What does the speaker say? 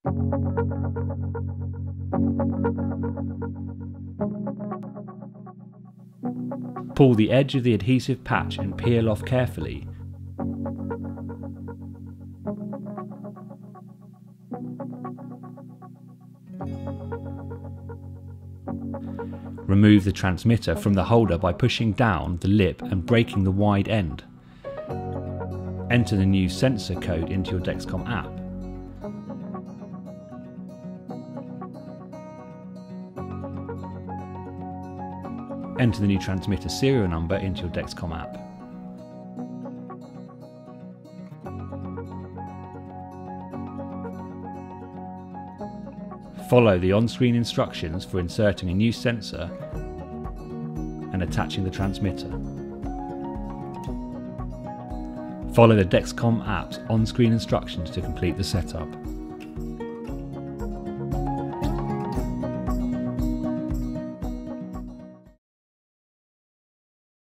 Pull the edge of the adhesive patch and peel off carefully. Remove the transmitter from the holder by pushing down the lip and breaking the wide end. Enter the new sensor code into your Dexcom app. Enter the new transmitter serial number into your Dexcom app. Follow the on-screen instructions for inserting a new sensor and attaching the transmitter. Follow the Dexcom app's on-screen instructions to complete the setup.